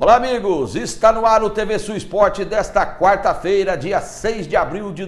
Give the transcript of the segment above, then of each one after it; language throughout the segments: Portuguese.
Olá, amigos! Está no ar o TV Sul Esporte desta quarta-feira, dia 6 de abril de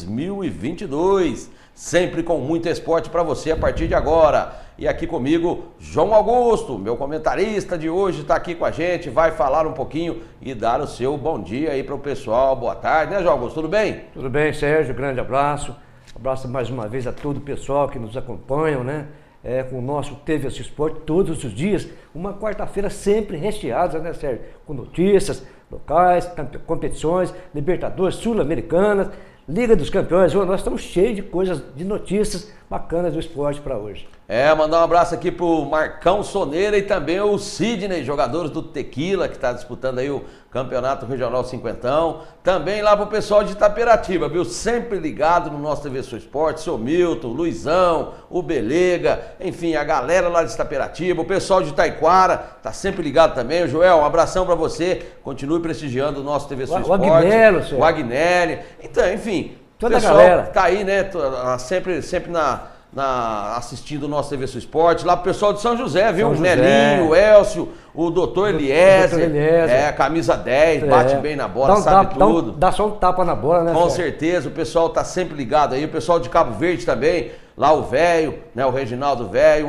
2022. Sempre com muito esporte para você a partir de agora. E aqui comigo, João Augusto, meu comentarista de hoje, está aqui com a gente, vai falar um pouquinho e dar o seu bom dia aí para o pessoal. Boa tarde, né, João Augusto? Tudo bem? Tudo bem, Sérgio. Grande abraço. Abraço mais uma vez a todo o pessoal que nos acompanha, né? Com o nosso TV Sul Esporte todos os dias. Uma quarta-feira sempre recheada, né, Sérgio? Com notícias locais, competições, Libertadores, Sul-Americanas, Liga dos Campeões. Nós estamos cheios de coisas, de notícias bacanas do esporte para hoje. Mandar um abraço aqui pro Marcão Soneira e também o Sidney, jogadores do Tequila, que está disputando aí o Campeonato Regional Cinquentão. Também lá pro pessoal de Itaperatiba, viu? Sempre ligado no nosso TV Sul Esporte, seu Milton, Luizão, o Belega, enfim, a galera lá de Itaperatiba, o pessoal de Taquara, tá sempre ligado também. O Joel, um abração para você, continue prestigiando o nosso TV Sul Esporte. O Agnello, senhor. O Agnelli. Então, enfim, toda o pessoal a galera tá aí, né, sempre assistindo o nosso TV Sul Esporte, lá pro pessoal de São José, viu? São O José. Nelinho, o Elcio, o doutor Eliezer, camisa 10, bate bem na bola, sabe tudo. Dá só um tapa na bola, né? Com certeza, o pessoal tá sempre ligado aí, o pessoal de Cabo Verde também, lá o Velho, né? O Reginaldo Velho,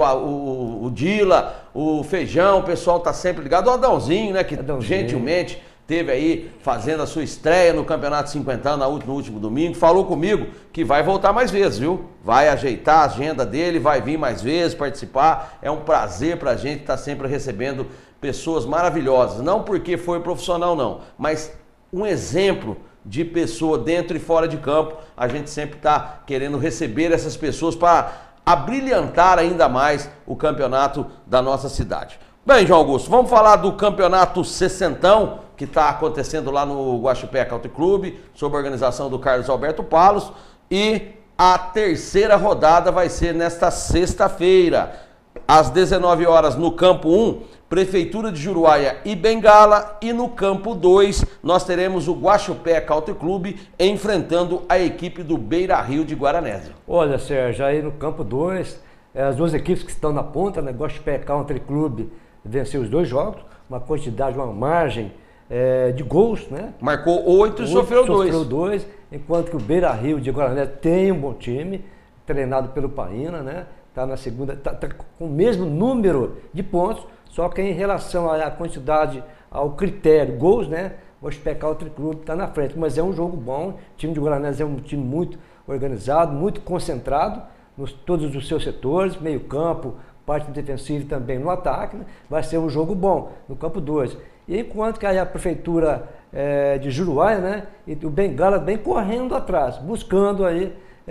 o Dila, o Feijão, o pessoal tá sempre ligado, o Adãozinho, né? Que gentilmente teve aí fazendo a sua estreia no Campeonato Cinquentão no último domingo, falou comigo que vai voltar mais vezes, viu? Vai ajeitar a agenda dele, vai vir mais vezes participar. É um prazer pra gente estar sempre recebendo pessoas maravilhosas, não porque foi profissional não, mas um exemplo de pessoa dentro e fora de campo. A gente sempre está querendo receber essas pessoas para abrilhantar ainda mais o campeonato da nossa cidade. Bem, João Augusto, vamos falar do Campeonato Sessentão, que está acontecendo lá no Guaxupé Country Club, sob a organização do Carlos Alberto Palos, e a terceira rodada vai ser nesta sexta-feira, às 19 horas no Campo 1, Prefeitura de Juruáia e Bengala, e no Campo 2 nós teremos o Guaxupé Country Club enfrentando a equipe do Beira Rio de Guaranésia. Olha, Sérgio, aí no Campo 2, as duas equipes que estão na ponta, né? Guaxupé Country Club venceu os dois jogos, uma quantidade, uma margem de gols, né? Marcou 8 e sofreu 2. Enquanto que o Beira Rio de Guaranésia tem um bom time, treinado pelo Paina, né? Tá na segunda, tá com o mesmo número de pontos, só que em relação à quantidade, ao critério, gols, né? O Guaxupé Country Club está na frente, mas é um jogo bom. O time de Guaranésia é um time muito organizado, muito concentrado nos todos os seus setores, meio campo, parte defensiva e também no ataque, né? Vai ser um jogo bom no Campo 2. E enquanto que aí a Prefeitura de Juruáia, né? E o Bengala vem correndo atrás, buscando aí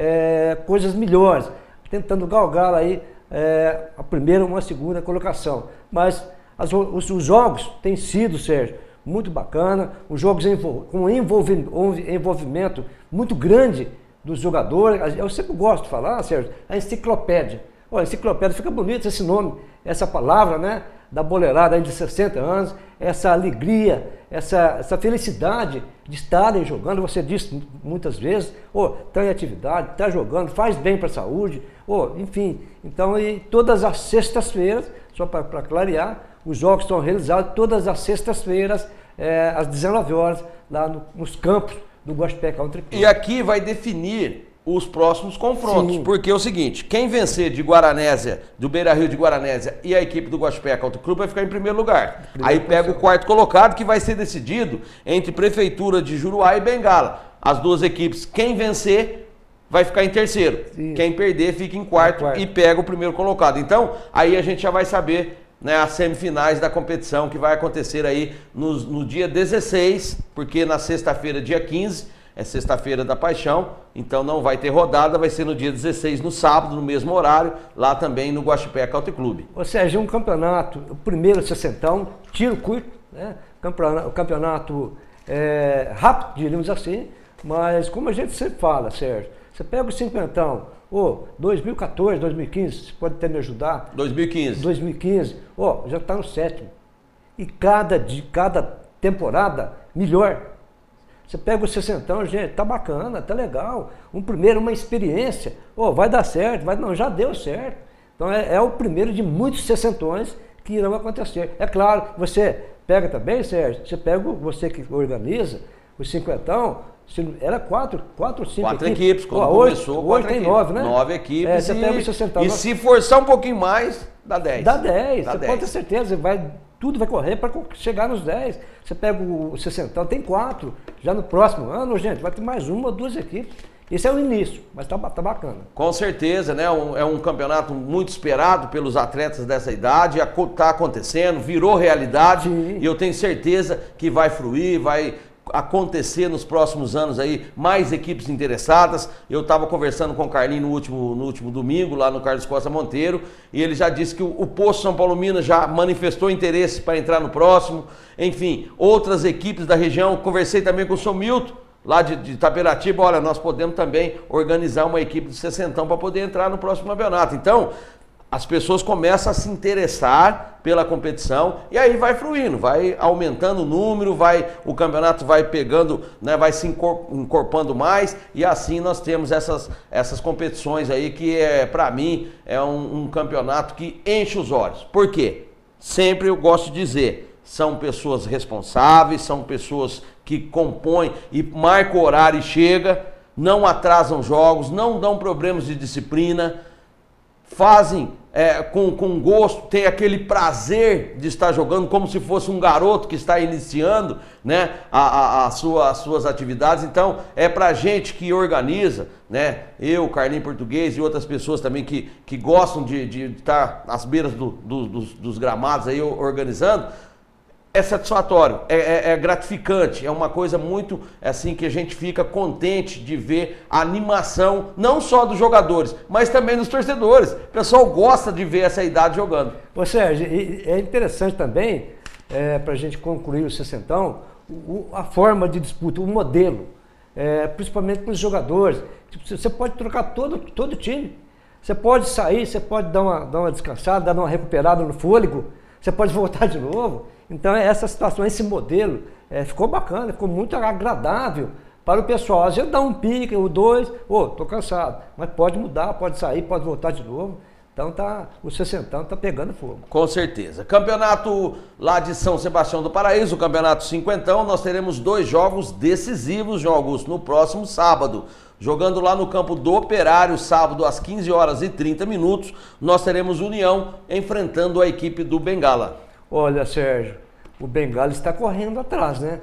coisas melhores, tentando galgar aí a primeira ou uma segunda colocação. Mas os jogos têm sido, Sérgio, muito bacana, os jogos com envolvimento muito grande dos jogadores. Eu sempre gosto de falar, Sérgio, a enciclopédia. Olha, enciclopédia, fica bonito esse nome, essa palavra, né? Da boleirada aí de 60 anos, essa alegria, essa felicidade de estarem jogando. Você disse muitas vezes, está em atividade, está jogando, faz bem para a saúde, enfim. Então, e todas as sextas-feiras, só para clarear, os jogos são realizados todas as sextas-feiras, às 19 horas, lá nos campos do Guaxupé Country Club. E aqui vai definir os próximos confrontos, porque é o seguinte, quem vencer de Guaranésia, do Beira Rio de Guaranésia e a equipe do Guaxupé Country Club vai ficar em primeiro lugar. Aí pega o quarto colocado, que vai ser decidido entre Prefeitura de Juruáia e Bengala. As duas equipes, quem vencer vai ficar em terceiro, quem perder fica em quarto e pega o primeiro colocado. Então, aí a gente já vai saber, né, as semifinais da competição que vai acontecer aí no dia 16, porque na sexta-feira, dia 15, é sexta-feira da Paixão, então não vai ter rodada, vai ser no dia 16, no sábado, no mesmo horário, lá também no Guaxupé Country Club. Ou seja, um campeonato, o primeiro sessentão, tiro curto, né? O campeonato rápido, diríamos assim, mas como a gente sempre fala, Sérgio, você pega o cinquentão, 2014, 2015, você pode até me ajudar? 2015, já está no sétimo. E cada temporada, melhor. Você pega o sessentão, gente, tá bacana, tá legal. Uma experiência, vai dar certo, não, já deu certo. Então é o primeiro de muitos sessentões que irão acontecer. É claro, você pega também, Sérgio, você pega você que organiza, os cinquentão, era quatro ou cinco equipes. Quando começou, hoje tem 9, né? 9 equipes. Você pega o 60. E se forçar um pouquinho mais, dá 10. Dá 10, você pode ter certeza, tudo vai correr para chegar nos 10. Você pega o 60, tem 4. Já no próximo ano, gente, vai ter mais 1 ou 2 equipes. Esse é o início, mas tá bacana. Com certeza, né? É um campeonato muito esperado pelos atletas dessa idade, tá acontecendo, virou realidade. Sim. E eu tenho certeza que vai fluir, vai acontecer nos próximos anos aí, mais equipes interessadas. Eu estava conversando com o Carlinho no último domingo, lá no Carlos Costa Monteiro, e ele já disse que o Poço São Paulo Minas já manifestou interesse para entrar no próximo. Enfim, outras equipes da região. Conversei também com o São Milton, lá de Itaperatiba. Olha, nós podemos também organizar uma equipe de 60 para poder entrar no próximo campeonato. Então, as pessoas começam a se interessar pela competição e aí vai fluindo, vai aumentando o número, o campeonato vai pegando, né, vai se encorpando mais, e assim nós temos essas competições aí que, para mim, é um campeonato que enche os olhos. Por quê? Sempre eu gosto de dizer, são pessoas responsáveis, são pessoas que compõem e marcam o horário e chega, não atrasam jogos, não dão problemas de disciplina, fazem com gosto, tem aquele prazer de estar jogando como se fosse um garoto que está iniciando, né, as suas atividades. Então é pra gente que organiza, né, eu, Carlinho Português e outras pessoas também que gostam de estar às beiras dos gramados aí organizando. É satisfatório, é gratificante, é uma coisa muito assim que a gente fica contente de ver a animação, não só dos jogadores, mas também dos torcedores. O pessoal gosta de ver essa idade jogando. Ô Sérgio, é interessante também, para a gente concluir o 60, a forma de disputa, o modelo, principalmente para os jogadores. Você pode trocar todo o time, você pode sair, você pode dar uma descansada, dar uma recuperada no fôlego, você pode voltar de novo. Então essa situação, esse modelo ficou bacana, ficou muito agradável para o pessoal. Às vezes dá um pique, ou 2, tô cansado, mas pode mudar, pode sair, pode voltar de novo. Então o 60 tá pegando fogo. Com certeza. Campeonato lá de São Sebastião do Paraíso, o campeonato 50, nós teremos 2 jogos decisivos, João Augusto, no próximo sábado. Jogando lá no campo do Operário, sábado às 15h30, nós teremos União enfrentando a equipe do Bengala. Olha, Sérgio, o Bengala está correndo atrás, né?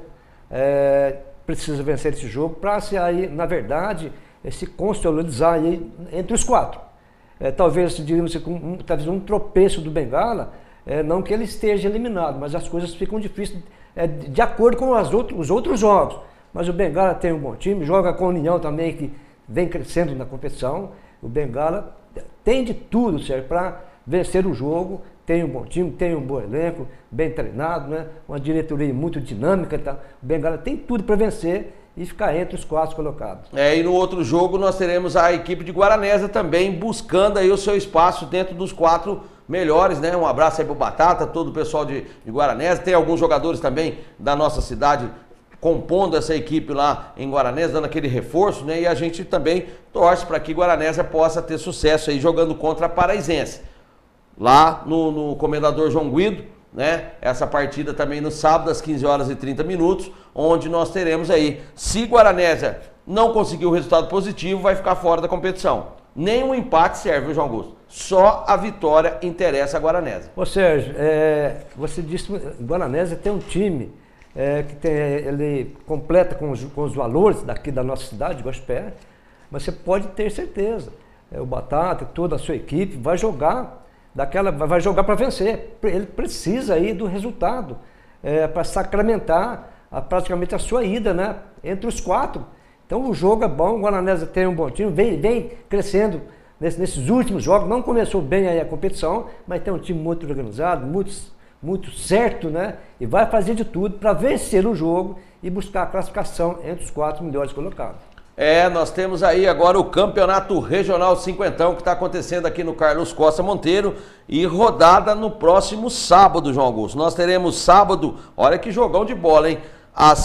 Precisa vencer esse jogo para na verdade, se consolidar aí entre os 4. Talvez, diríamos, talvez um tropeço do Bengala, não que ele esteja eliminado, mas as coisas ficam difíceis de acordo com os outros jogos. Mas o Bengala tem um bom time, joga com a União também, que vem crescendo na competição. O Bengala tem de tudo, Sérgio, para vencer o jogo. Tem um bom time, tem um bom elenco, bem treinado, né? Uma diretoria muito dinâmica. Tá? O Bengala tem tudo para vencer e ficar entre os 4 colocados. E no outro jogo nós teremos a equipe de Guaranésia também buscando aí o seu espaço dentro dos 4 melhores, né? Um abraço aí pro Batata, todo o pessoal de Guaranésia. Tem alguns jogadores também da nossa cidade compondo essa equipe lá em Guaranésia, dando aquele reforço, né? E a gente também torce para que Guaranésia possa ter sucesso aí jogando contra a Paraizense. Lá no Comendador João Guido, né? Essa partida também no sábado às 15h30, onde nós teremos aí, se Guaranésia não conseguir o resultado positivo, vai ficar fora da competição. Nem um empate serve, viu, João Augusto? Só a vitória interessa a Guaranésia. Ô Sérgio, você disse que Guaranésia tem um time que ele completa com os valores daqui da nossa cidade, Guaxupé, mas você pode ter certeza, o Batata, toda a sua equipe vai jogar para vencer. Ele precisa aí do resultado para sacramentar praticamente a sua ida, né, entre os 4. Então o jogo é bom, o Guaranésia tem um bom time, vem crescendo nesses últimos jogos. Não começou bem aí a competição, mas tem um time muito organizado, muito certo, né? E vai fazer de tudo para vencer o jogo e buscar a classificação entre os 4 melhores colocados. Nós temos aí agora o Campeonato Regional 50 que está acontecendo aqui no Carlos Costa Monteiro e rodada no próximo sábado, João Augusto. Nós teremos sábado, olha que jogão de bola, hein? Às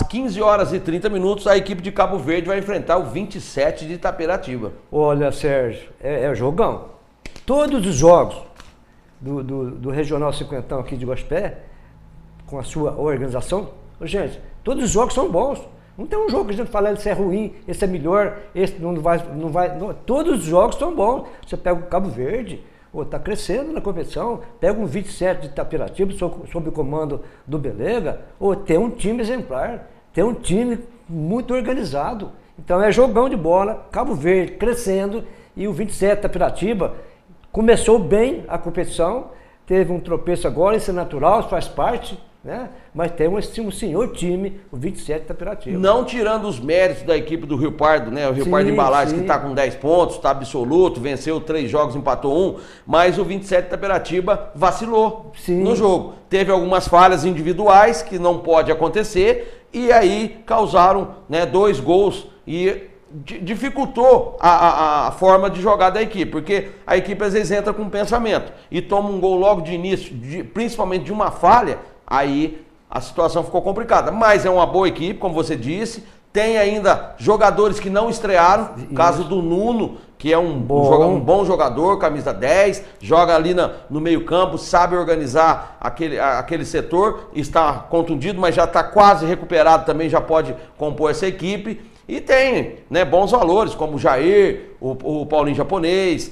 15h30, a equipe de Cabo Verde vai enfrentar o 27 de Itaperatiba. Olha, Sérgio, é jogão. Todos os jogos do Regional 50 aqui de Guaxupé com a sua organização. Gente, todos os jogos são bons. Não tem um jogo que a gente fala, esse é ruim, esse é melhor, esse não vai. Não. Todos os jogos são bons. Você pega o Cabo Verde, está crescendo na competição, pega um 27 de Itapiratiba, sob o comando do Belega, tem um time exemplar, tem um time muito organizado. Então é jogão de bola, Cabo Verde crescendo, e o 27 de Itapiratiba começou bem a competição, teve um tropeço agora, isso é natural, isso faz parte, né? Mas tem um senhor time, o 27 de Itapiratiba. Não tirando os méritos da equipe do Rio Pardo, né? O Rio Pardo Embalagens, que está com 10 pontos, está absoluto, venceu 3 jogos, empatou 1, mas o 27 de Itapiratiba vacilou no jogo. Teve algumas falhas individuais que não pode acontecer, e aí causaram, né, 2 gols e dificultou a forma de jogar da equipe, porque a equipe às vezes entra com um pensamento e toma um gol logo de início, principalmente de uma falha, aí a situação ficou complicada. Mas é uma boa equipe, como você disse, tem ainda jogadores que não estrearam, caso do Nuno, que é um bom jogador, camisa 10, joga ali no meio campo, sabe organizar aquele setor, está contundido, mas já está quase recuperado também, já pode compor essa equipe. E tem, né, bons valores, como o Jair, o Paulinho Japonês,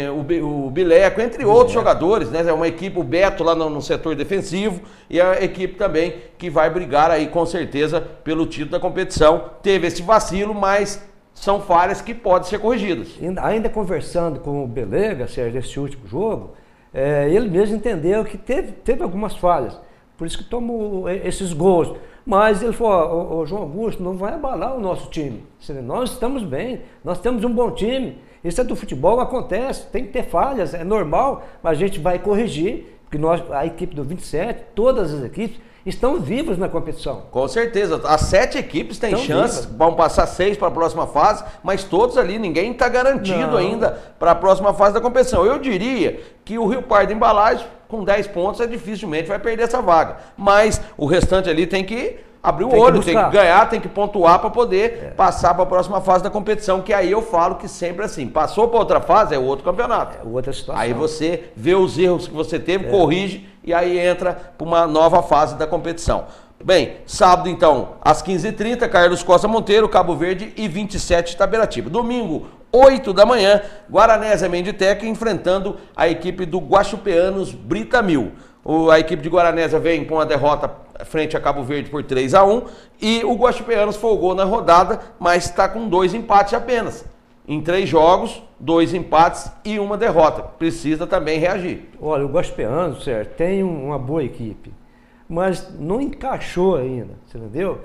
o Bileco, entre outros jogadores, né? É uma equipe, o Beto lá no setor defensivo, e a equipe também que vai brigar aí com certeza pelo título da competição. Teve esse vacilo, mas são falhas que podem ser corrigidas. Ainda conversando com o Belega, Sérgio, nesse último jogo, ele mesmo entendeu que teve algumas falhas, por isso que tomou esses gols. Mas ele falou, o João Augusto, não vai abalar o nosso time. Nós estamos bem, nós temos um bom time. Isso é do futebol, acontece, tem que ter falhas, é normal, mas a gente vai corrigir, porque a equipe do 27, todas as equipes, estão vivas na competição. Com certeza, as 7 equipes têm chance, vão passar 6 para a próxima fase, mas todos ali, ninguém está garantido ainda para a próxima fase da competição. Eu diria que o Rio Pardo Embalagens, com 10 pontos, dificilmente vai perder essa vaga, mas o restante ali tem que abrir o olho, tem que ganhar, tem que pontuar para poder passar para a próxima fase da competição, que aí eu falo que sempre assim, passou para outra fase, é outro campeonato. É outra situação. Aí você vê os erros que você teve, corrige, e aí entra para uma nova fase da competição. Bem, sábado então, às 15h30, Carlos Costa Monteiro, Cabo Verde e 27 Itapiratiba. Domingo, 8 da manhã, Guaranésia Menditec enfrentando a equipe do Guaxupeanos Britamil. A equipe de Guaranésia vem com uma derrota frente a Cabo Verde por 3-1 e o Guaxupeanos folgou na rodada, mas está com 2 empates apenas. Em 3 jogos, 2 empates e 1 derrota. Precisa também reagir. Olha, o Guaxupeanos, certo, tem uma boa equipe, mas não encaixou ainda, você entendeu?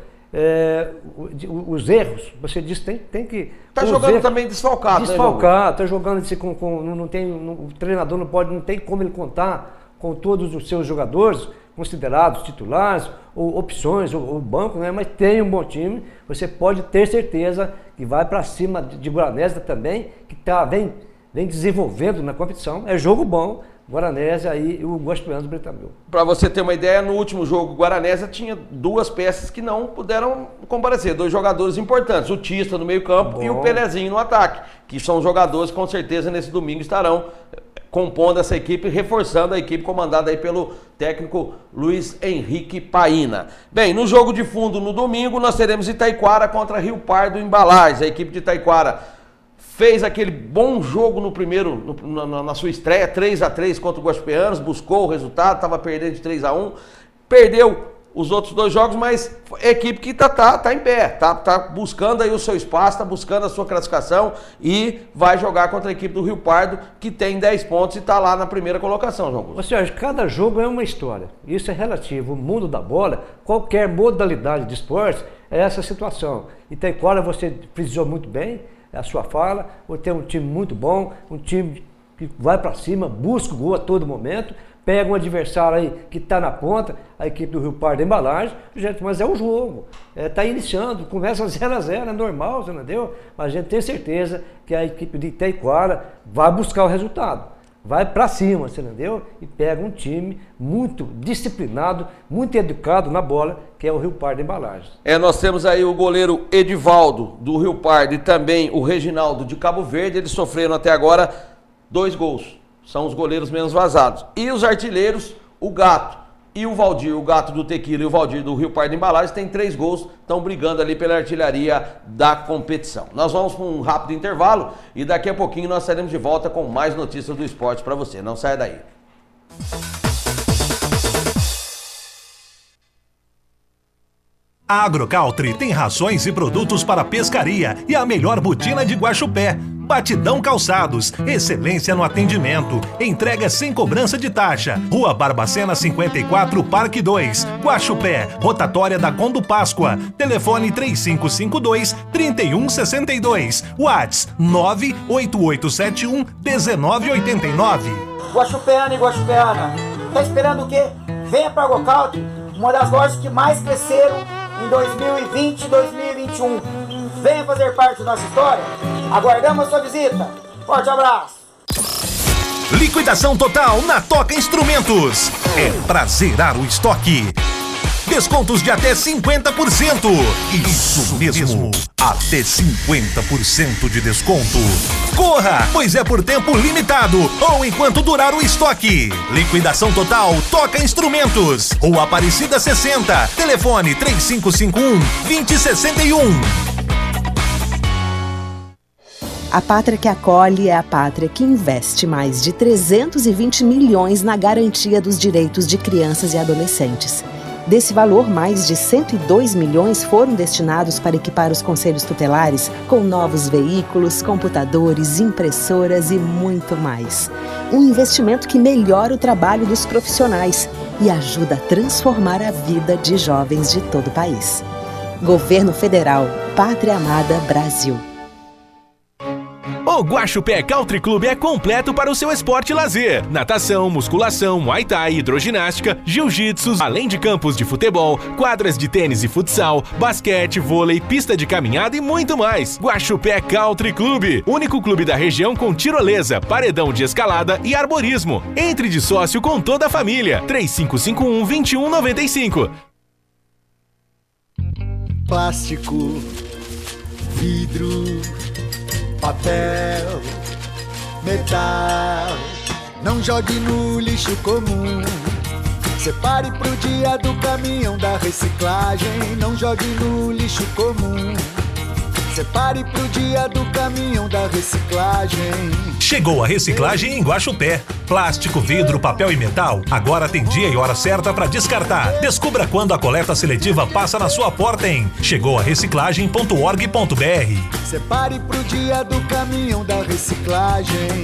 Os erros, você disse, tem que... Está jogando também desfalcado, desfalcado, está jogando o treinador não tem como ele contar com todos os seus jogadores considerados titulares, ou opções, ou banco, né? Mas tem um bom time, você pode ter certeza que vai para cima de Guaranésia também, que vem desenvolvendo na competição, é jogo bom, Guaranésia e o Guaxupeanos Britamil. Para você ter uma ideia, no último jogo, o Guaranésia tinha 2 peças que não puderam comparecer, 2 jogadores importantes, o Tista no meio campo e o Pelezinho no ataque, que são jogadores que com certeza nesse domingo estarão compondo essa equipe, reforçando a equipe comandada aí pelo técnico Luiz Henrique Paina. Bem, no jogo de fundo no domingo nós teremos Itaiquara contra Rio Pardo Embalagens. A equipe de Itaiquara fez aquele bom jogo no primeiro, na sua estreia, 3-3 contra o Guaxupeanos, buscou o resultado, estava perdendo de 3-1, perdeu os outros 2 jogos, mas é a equipe que tá em pé, tá buscando aí o seu espaço, tá buscando a sua classificação e vai jogar contra a equipe do Rio Pardo, que tem 10 pontos e está lá na primeira colocação, João Augusto. Sérgio, cada jogo é uma história, isso é relativo. O mundo da bola, qualquer modalidade de esporte, é essa situação. Itaiquara, você frisou muito bem a sua fala, tem um time muito bom, um time que vai para cima, busca o gol a todo momento, pega um adversário aí que está na ponta, a equipe do Rio Pardo Embalagens, gente, mas é o jogo, está iniciando, começa 0-0, é normal, você entendeu? Mas a gente tem certeza que a equipe de Itaiquara vai buscar o resultado, vai para cima, você entendeu? E pega um time muito disciplinado, muito educado na bola, que é o Rio Pardo Embalagens. Nós temos aí o goleiro Edivaldo do Rio Pardo e também o Reginaldo de Cabo Verde, eles sofreram até agora 2 gols. São os goleiros menos vazados. E os artilheiros, o Gato, E o Valdir, o Gato do Tequila e o Valdir do Rio Pardo Embalagens tem 3 gols, estão brigando ali pela artilharia da competição. Nós vamos para um rápido intervalo e daqui a pouquinho nós estaremos de volta com mais notícias do esporte para você. Não saia daí. A Agrocaltri tem rações e produtos para pescaria e a melhor botina de Guaxupé. Batidão Calçados, excelência no atendimento, entrega sem cobrança de taxa. Rua Barbacena 54, Parque 2, Guaxupé, rotatória da Condo Páscoa. Telefone 3552-3162, WhatsApp 98871-1989. Guaxupeana e Guaxupeana, tá esperando o quê? Venha para a Agrocaltri, uma das lojas que mais cresceram em 2020 e 2021. Venha fazer parte da nossa história. Aguardamos a sua visita. Forte abraço. Liquidação total na Toca Instrumentos. É pra zerar o estoque. Descontos de até 50%. Isso mesmo, até 50% de desconto. Corra, pois é por tempo limitado ou enquanto durar o estoque. Liquidação total Toca Instrumentos. Rua Aparecida 60. Telefone 3551-2061. A pátria que acolhe é a pátria que investe mais de 320 milhões na garantia dos direitos de crianças e adolescentes. Desse valor, mais de 102 milhões foram destinados para equipar os conselhos tutelares com novos veículos, computadores, impressoras e muito mais. Um investimento que melhora o trabalho dos profissionais e ajuda a transformar a vida de jovens de todo o país. Governo Federal, Pátria Amada Brasil. O Guaxupé Country Club é completo para o seu esporte e lazer. Natação, musculação, muay thai, hidroginástica, jiu-jitsu, além de campos de futebol, quadras de tênis e futsal, basquete, vôlei, pista de caminhada e muito mais. Guaxupé Country Club, único clube da região com tirolesa, paredão de escalada e arborismo. Entre de sócio com toda a família. 3551-2195. Plástico, vidro, papel, metal, não jogue no lixo comum. Separe pro dia do caminhão da reciclagem. Não jogue no lixo comum. Separe pro dia do caminhão da reciclagem. Chegou a reciclagem em Guaxupé. Plástico, vidro, papel e metal. Agora tem dia e hora certa para descartar. Descubra quando a coleta seletiva passa na sua porta em chegoareciclagem.org.br. Separe pro dia do caminhão da reciclagem.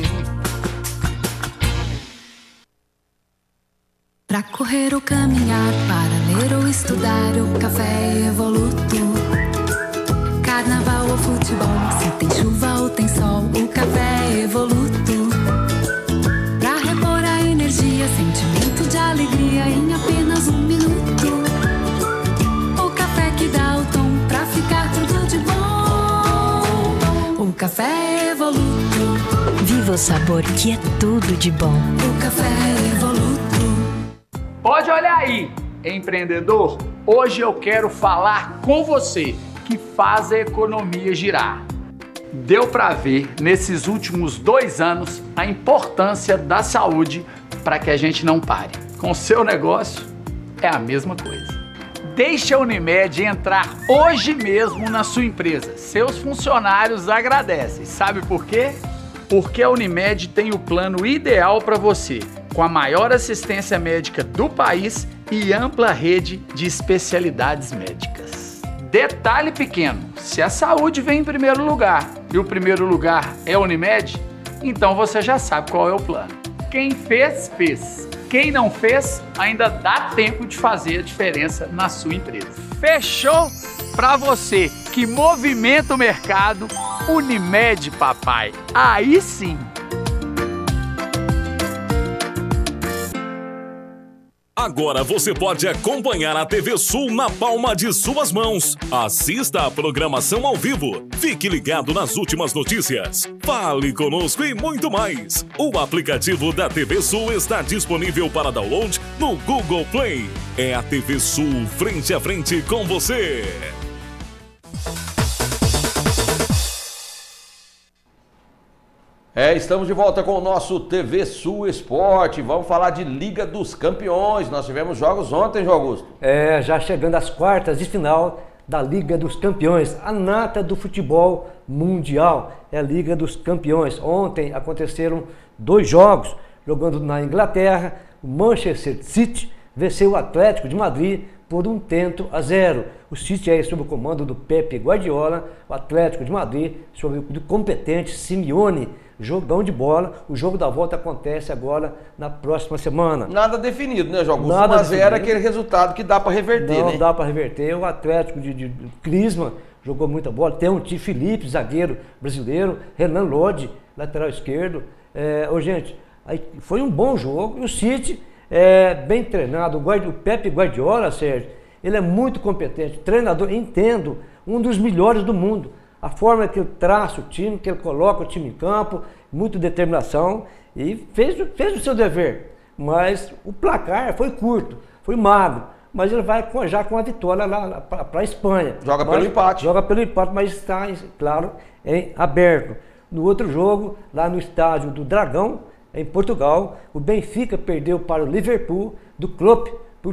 Pra correr ou caminhar, para ler ou estudar, o café é Evoluto. Carnaval ou futebol, se tem chuva ou tem sol, o café é Evoluto. Pra repor a energia, sentimento de alegria em apenas 1 minuto. O café que dá o tom pra ficar tudo de bom. O café é Evoluto. Viva o sabor que é tudo de bom. O café é Evoluto. Pode olhar aí, empreendedor. Hoje eu quero falar com você que faz a economia girar. Deu para ver nesses últimos 2 anos a importância da saúde para que a gente não pare. Com o seu negócio é a mesma coisa. Deixe a Unimed entrar hoje mesmo na sua empresa. Seus funcionários agradecem. Sabe por quê? Porque a Unimed tem o plano ideal para você, com a maior assistência médica do país e ampla rede de especialidades médicas. Detalhe pequeno, se a saúde vem em primeiro lugar e o primeiro lugar é a Unimed, então você já sabe qual é o plano. Quem fez, fez. Quem não fez, ainda dá tempo de fazer a diferença na sua empresa. Fechou? Para você que movimenta o mercado, Unimed, papai. Aí sim! Agora você pode acompanhar a TV Sul na palma de suas mãos. Assista a programação ao vivo. Fique ligado nas últimas notícias. Fale conosco e muito mais. O aplicativo da TV Sul está disponível para download no Google Play. É a TV Sul frente a frente com você. Estamos de volta com o nosso TV Sul Esporte. Vamos falar de Liga dos Campeões. Nós tivemos jogos ontem, João Augusto. Já chegando às quartas de final da Liga dos Campeões, a nata do futebol mundial, é a Liga dos Campeões. Ontem aconteceram 2 jogos, jogando na Inglaterra, o Manchester City venceu o Atlético de Madrid por 1-0. O City é sob o comando do Pepe Guardiola, o Atlético de Madrid sob o competente Simeone. Jogão de bola, o jogo da volta acontece agora na próxima semana. Nada definido, né, João Augusto? 1-0 é aquele resultado que dá para reverter, né? Não dá para reverter. O Atlético de Klinsmann jogou muita bola. Tem um Tio Felipe, zagueiro brasileiro, Renan Lodi, lateral esquerdo. Gente, aí foi um bom jogo. E o City bem treinado. O Pepe Guardiola, Sérgio, ele é muito competente, treinador, entendo, um dos melhores do mundo. A forma que ele traça o time, que ele coloca o time em campo, muita determinação, e fez o seu dever. Mas o placar foi curto, foi magro, mas ele vai já com a vitória lá para a Espanha. Joga pelo empate. Joga pelo empate, mas está, claro, em aberto. No outro jogo, lá no estádio do Dragão, em Portugal, o Benfica perdeu para o Liverpool do Klopp por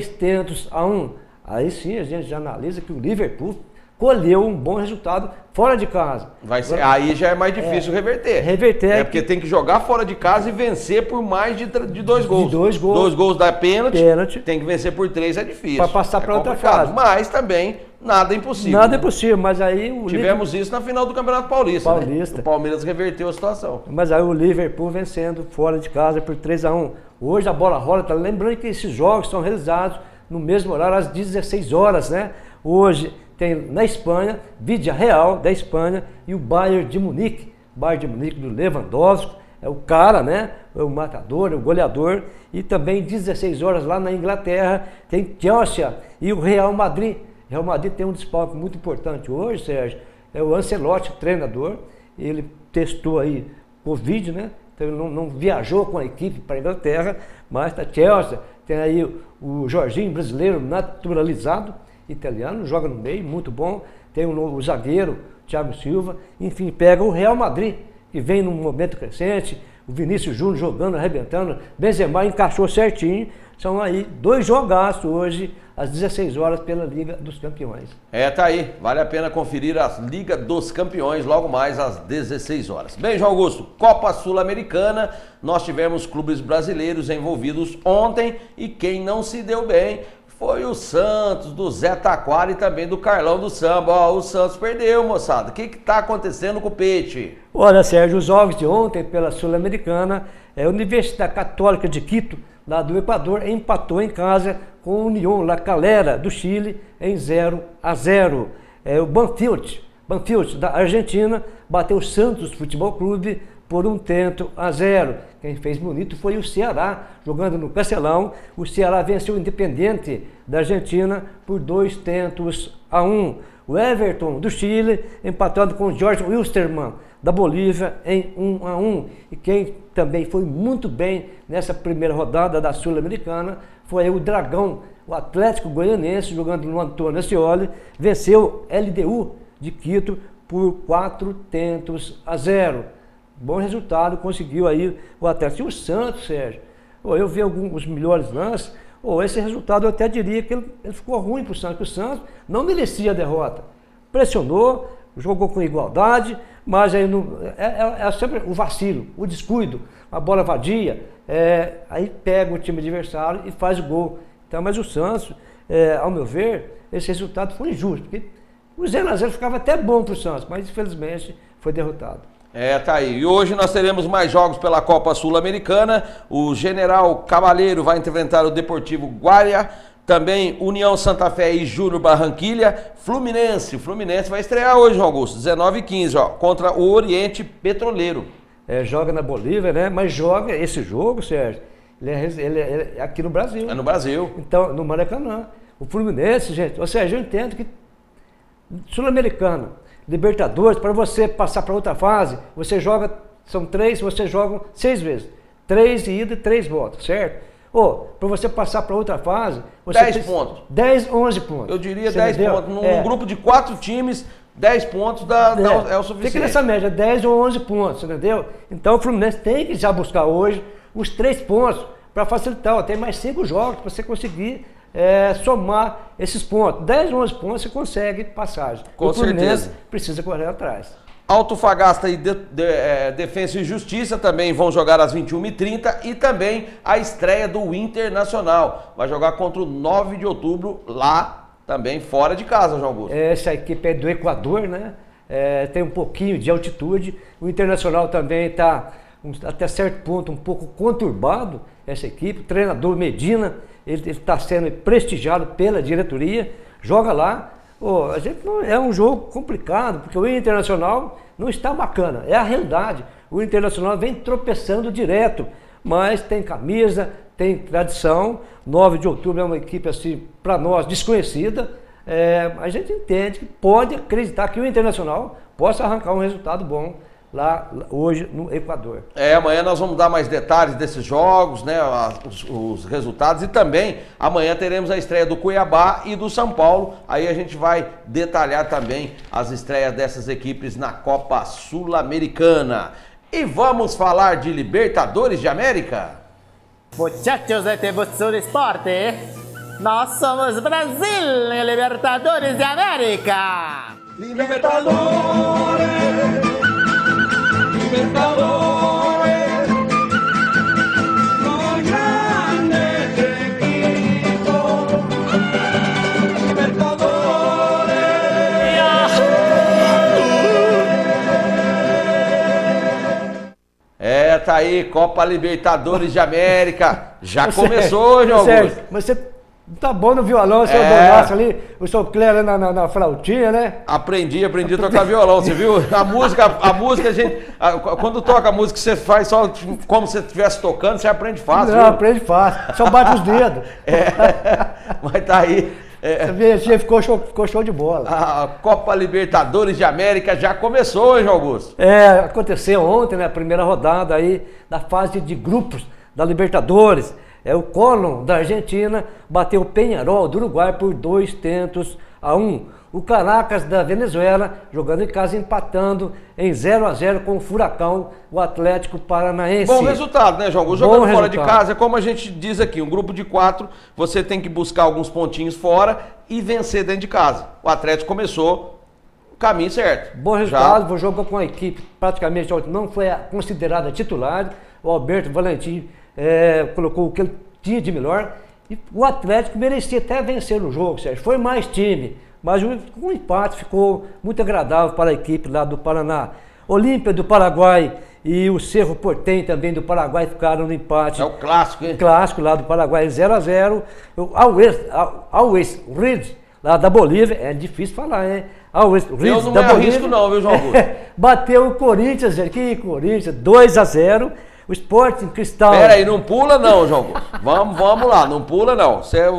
3-1. Aí sim a gente já analisa que o Liverpool colheu um bom resultado fora de casa. Aí já é mais difícil reverter. Porque tem que jogar fora de casa e vencer por mais de 2 gols. 2 gols. 2 gols dá pênalti. Tem que vencer por 3, é difícil. Para passar para outra fase. Mas também nada é impossível. Nada é impossível, mas aí tivemos isso na final do Campeonato Paulista. Né? O Palmeiras reverteu a situação. Mas aí o Liverpool vencendo fora de casa por 3-1. Hoje a bola rola, tá lembrando que esses jogos são realizados no mesmo horário, às 16 horas, né? Hoje tem na Espanha, Vídea Real da Espanha e o Bayern de Munique. Bayern de Munique do Lewandowski, é o cara, né? É o matador, é o goleador. E também 16 horas lá na Inglaterra tem Chelsea e o Real Madrid. Real Madrid tem um desfalque muito importante hoje, Sérgio. É o Ancelotti, treinador. Ele testou aí Covid, né? Então ele não viajou com a equipe para a Inglaterra, mas está Chelsea. Tem aí o Jorginho, brasileiro naturalizado, italiano, joga no meio, muito bom. Tem o zagueiro, Thiago Silva. Enfim, pega o Real Madrid, que vem num momento crescente. O Vinícius Júnior jogando, arrebentando. Benzema encaixou certinho. São aí 2 jogaços hoje, às 16 horas, pela Liga dos Campeões. Tá aí. Vale a pena conferir a Liga dos Campeões, logo mais às 16 horas. Bem, João Augusto, Copa Sul-Americana, nós tivemos clubes brasileiros envolvidos ontem e quem não se deu bem foi o Santos, do Zé Taquara e também do Carlão do Samba. O Santos perdeu, moçada. O que está acontecendo com o Peixe? Olha, Sérgio, os jogos de ontem pela Sul-Americana, a Universidade Católica de Quito, lá do Equador, empatou em casa com o Unión La Calera, do Chile, em 0-0. O Banfield, da Argentina, bateu o Santos Futebol Clube por 1-0. Quem fez bonito foi o Ceará, jogando no Castelão. O Ceará venceu o Independiente da Argentina por 2-1. O Everton, do Chile, empatando com o Jorge Wilstermann, da Bolívia, em 1-1. E quem também foi muito bem nessa primeira rodada da Sul-Americana foi o Dragão, o Atlético Goianiense, jogando no Antônio Ascioli, venceu LDU de Quito por 4-0. Bom resultado, conseguiu aí o Atlético. E o Santos, Sérgio, eu vi alguns melhores lances, esse resultado eu até diria que ele ficou ruim para o Santos, porque o Santos não merecia a derrota. Pressionou, jogou com igualdade, mas aí é sempre o vacilo, o descuido, a bola vadia, aí pega o time adversário e faz o gol. Então, mas o Santos, ao meu ver, esse resultado foi injusto, porque o 0-0 ficava até bom para o Santos, mas infelizmente foi derrotado. Tá aí. E hoje nós teremos mais jogos pela Copa Sul-Americana. O General Cavaleiro vai enfrentar o Deportivo Guaira. Também União Santa Fé e Júnior Barranquilha. Fluminense. O Fluminense vai estrear hoje, João Augusto, 19h15, contra o Oriente Petroleiro. Joga na Bolívia, né? Mas joga esse jogo, Sérgio, ele é aqui no Brasil. É no Brasil. Então, no Maracanã. O Fluminense, gente, ou seja, eu entendo que Sul-Americano, Libertadores, para você passar para outra fase, você joga, são 3, você joga 6 vezes. 3 ida e 3 voltas, certo? Para você passar para outra fase... Você 10 pontos. 10, 11 pontos. Eu diria 10 pontos. Num grupo de 4 times, 10 pontos é o suficiente. Fica nessa média, 10 ou 11 pontos, entendeu? Então o Fluminense tem que já buscar hoje os 3 pontos para facilitar. Tem mais 5 jogos para você conseguir somar esses pontos. 10 ou 11 pontos você consegue passagem. Com certeza. O Fluminense precisa correr atrás. Antofagasta e Defensa e Justiça também vão jogar às 21h30 e também a estreia do Internacional. Vai jogar contra o 9 de outubro lá também fora de casa, João Augusto. Essa equipe é do Equador, né? Tem um pouquinho de altitude. O Internacional também está, até certo ponto, um pouco conturbado, essa equipe. O treinador Medina, ele está sendo prestigiado pela diretoria. Joga lá. A gente não, é um jogo complicado, porque o Internacional não está bacana. É a realidade. O Internacional vem tropeçando direto, mas tem camisa, tem tradição. 9 de outubro é uma equipe, assim, para nós, desconhecida. A gente entende que pode acreditar que o Internacional possa arrancar um resultado bom lá hoje no Equador. Amanhã nós vamos dar mais detalhes desses jogos, né, os resultados, e também amanhã teremos a estreia do Cuiabá e do São Paulo. Aí a gente vai detalhar também as estreias dessas equipes na Copa Sul-Americana. E vamos falar de Libertadores de América? Muchachos de TV Sul Esporte, nós somos Brasil em Libertadores de América. Libertadores, Libertadores, los grandes equipos, Libertadores. Tá aí, Copa Libertadores de América. Já começou, João Augusto. Mas você tá bom no violão, o seu Donato ali, o seu Cléber na flautinha, né? Aprendi a tocar violão, você viu? A música, a gente, quando toca a música, você faz só como se você estivesse tocando, você aprende fácil. Não, aprende fácil, só bate os dedos. Mas tá aí. Ficou show de bola. A Copa Libertadores de América já começou, hein, João Augusto? Aconteceu ontem, né, a primeira rodada aí da fase de grupos da Libertadores. O Colón da Argentina bateu o Peñarol do Uruguai por 2-1. O Caracas da Venezuela, jogando em casa, empatando em 0-0 com o Furacão, o Atlético Paranaense. Bom resultado, né, João Augusto? Jogando fora de casa, é como a gente diz aqui, um grupo de 4, você tem que buscar alguns pontinhos fora e vencer dentro de casa. O Atlético começou o caminho certo. Bom resultado, jogou com a equipe praticamente, não foi considerada titular. O Alberto Valentim colocou o que ele tinha de melhor. E o Atlético merecia até vencer o jogo, Sérgio. Foi mais time. Mas o empate ficou muito agradável para a equipe lá do Paraná. Olímpia do Paraguai e o Cerro Porteño também do Paraguai ficaram no empate. É o clássico, hein? Clássico lá do Paraguai, 0-0. O Always Red, lá da Bolívia, é difícil falar, hein? Always Red eu não da me Bolívia. Arrisco não, viu, João Augusto? Bateu o Corinthians, que Corinthians, 2-0. O Sporting Cristal... Pera aí, não pula não, João Augusto. Vamos lá, não pula não.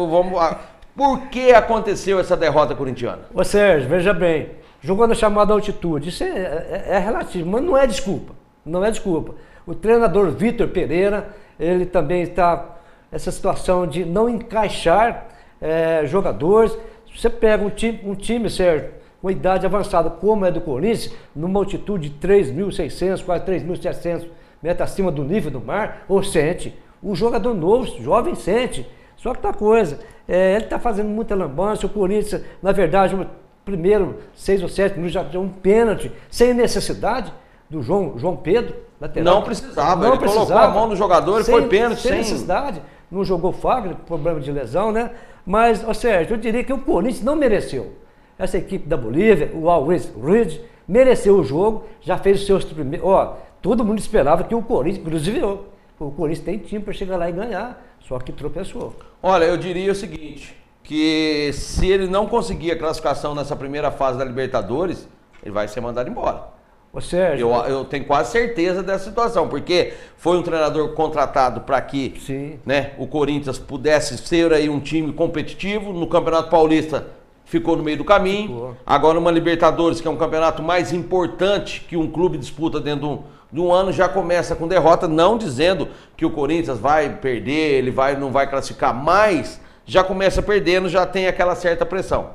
Por que aconteceu essa derrota corintiana? Ô Sérgio, veja bem, jogou na chamada altitude, isso é relativo, mas não é desculpa, não é desculpa. O treinador Vitor Pereira, ele também está nessa situação de não encaixar jogadores. Você pega um time, Sérgio, com idade avançada, como é do Corinthians, numa altitude de 3.600, quase 3.700 metros acima do nível do mar, ou sente. O jogador novo, jovem, sente. Só que tá coisa, ele está fazendo muita lambança. O Corinthians, na verdade, no primeiro 6 ou 7 minutos já deu um pênalti, sem necessidade do João Pedro, lateral. Não precisava, ele colocou a mão no jogador e foi pênalti. Sem necessidade, não jogou Fagner, problema de lesão, né? Mas, Sérgio, eu diria que o Corinthians não mereceu. Essa equipe da Bolívia, o Always Red, mereceu o jogo, já fez os seus primeiros... todo mundo esperava que o Corinthians, inclusive o Corinthians tem time para chegar lá e ganhar, só que tropeçou. Olha, eu diria o seguinte, que se ele não conseguir a classificação nessa primeira fase da Libertadores, ele vai ser mandado embora. Ô Sérgio... Eu tenho quase certeza dessa situação, porque foi um treinador contratado para que né, o Corinthians pudesse ser aí um time competitivo. No Campeonato Paulista ficou no meio do caminho. Agora uma Libertadores, que é um campeonato mais importante que um clube disputa dentro de um ano, já começa com derrota, não dizendo que o Corinthians vai perder, ele não vai classificar, mas já começa perdendo, já tem aquela certa pressão.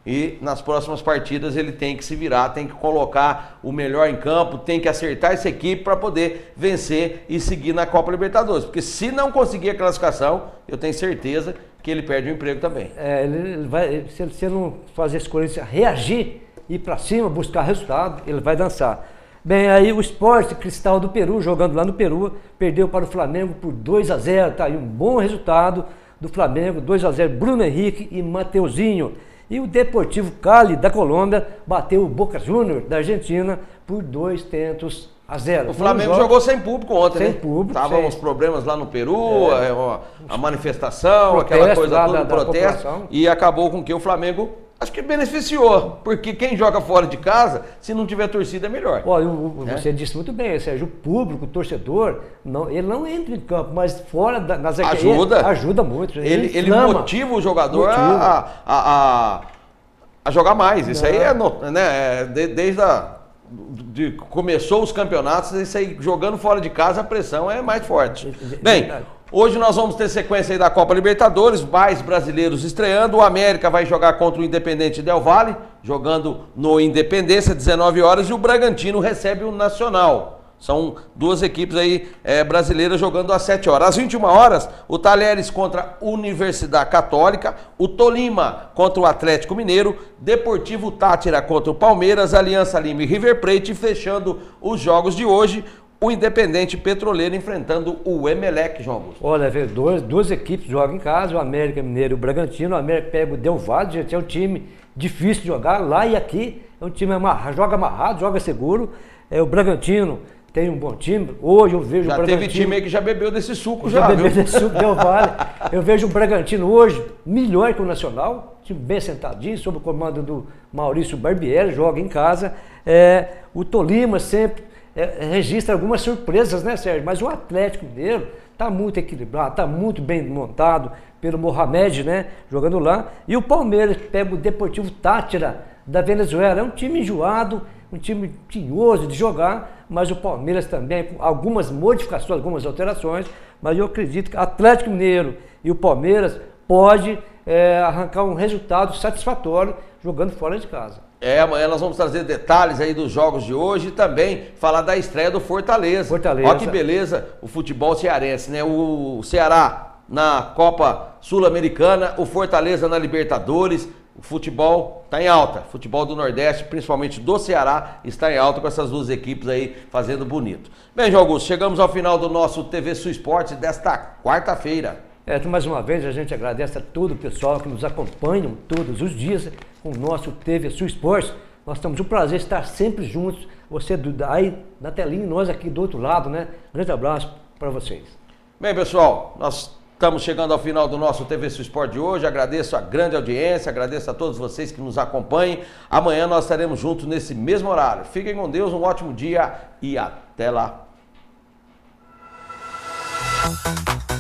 e nas próximas partidas ele tem que se virar, tem que colocar o melhor em campo, tem que acertar essa equipe para poder vencer e seguir na Copa Libertadores. Porque se não conseguir a classificação, eu tenho certeza que ele perde o emprego também. Ele vai, se ele não fazer escolha, reagir, ir para cima, buscar resultado, ele vai dançar. Bem, aí o Sport Cristal do Peru, jogando lá no Peru, perdeu para o Flamengo por 2-0, tá aí um bom resultado do Flamengo, 2-0, Bruno Henrique e Mateuzinho. E o Deportivo Cali da Colômbia bateu o Boca Juniors da Argentina por 2-0. O Flamengo jogou sem público ontem, sem né? Público. Estavam os problemas lá no Peru, a manifestação, aquela coisa toda, o protesto, e acabou com que o Flamengo, acho que beneficiou, porque quem joga fora de casa, se não tiver torcida, é melhor. Olha, você disse muito bem, Sérgio, o público, o torcedor, ele não entra em campo, mas fora nas ajuda muito. Ele motiva o jogador a jogar mais. Isso aí desde começou os campeonatos, isso aí, jogando fora de casa, a pressão é mais forte. Bem, hoje nós vamos ter sequência aí da Copa Libertadores, mais brasileiros estreando. O América vai jogar contra o Independente Del Valle, jogando no Independência, 19 horas, e o Bragantino recebe o Nacional. São duas equipes aí brasileiras jogando às 7 horas. Às 21 horas, o Talheres contra a Universidade Católica, o Tolima contra o Atlético Mineiro, Deportivo Táchira contra o Palmeiras, Aliança Lima e River Plate, fechando os jogos de hoje, o Independente Petroleiro enfrentando o Emelec, João Augusto. Olha, duas equipes jogam em casa, o América Mineiro e o Bragantino. O América pega o Del Valle, gente, é um time difícil de jogar, lá e aqui, é um time joga amarrado, joga seguro. O Bragantino tem um bom time. Hoje eu vejo o Bragantino... Já teve time aí que já bebeu desse suco, bebeu desse suco, Del Valle. Eu vejo o Bragantino hoje melhor que o Nacional, time bem sentadinho, sob o comando do Maurício Barbieri, joga em casa. O Tolima sempre registra algumas surpresas, né, Sérgio? Mas o Atlético Mineiro está muito equilibrado, está muito bem montado pelo Mohamed, né, jogando lá. E o Palmeiras pega o Deportivo Táchira da Venezuela. É um time enjoado, um time tinhoso de jogar, mas o Palmeiras também, com algumas modificações, algumas alterações, mas eu acredito que o Atlético Mineiro e o Palmeiras pode arrancar um resultado satisfatório jogando fora de casa. Amanhã nós vamos trazer detalhes aí dos jogos de hoje e também falar da estreia do Fortaleza. Olha que beleza o futebol cearense, né? O Ceará na Copa Sul-Americana, o Fortaleza na Libertadores. O futebol está em alta, o futebol do Nordeste, principalmente do Ceará, está em alta com essas duas equipes aí fazendo bonito. Bem, João Augusto, chegamos ao final do nosso TV Sul Esporte desta quarta-feira. Mais uma vez a gente agradece a todo o pessoal que nos acompanham todos os dias com o nosso TV Sul Esporte. Nós temos o prazer de estar sempre juntos, você aí na telinha e nós aqui do outro lado, né? Grande abraço para vocês. Bem, pessoal, nós estamos chegando ao final do nosso TV Sul Esporte de hoje. Agradeço a grande audiência, agradeço a todos vocês que nos acompanhem. Amanhã nós estaremos juntos nesse mesmo horário. Fiquem com Deus, um ótimo dia e até lá.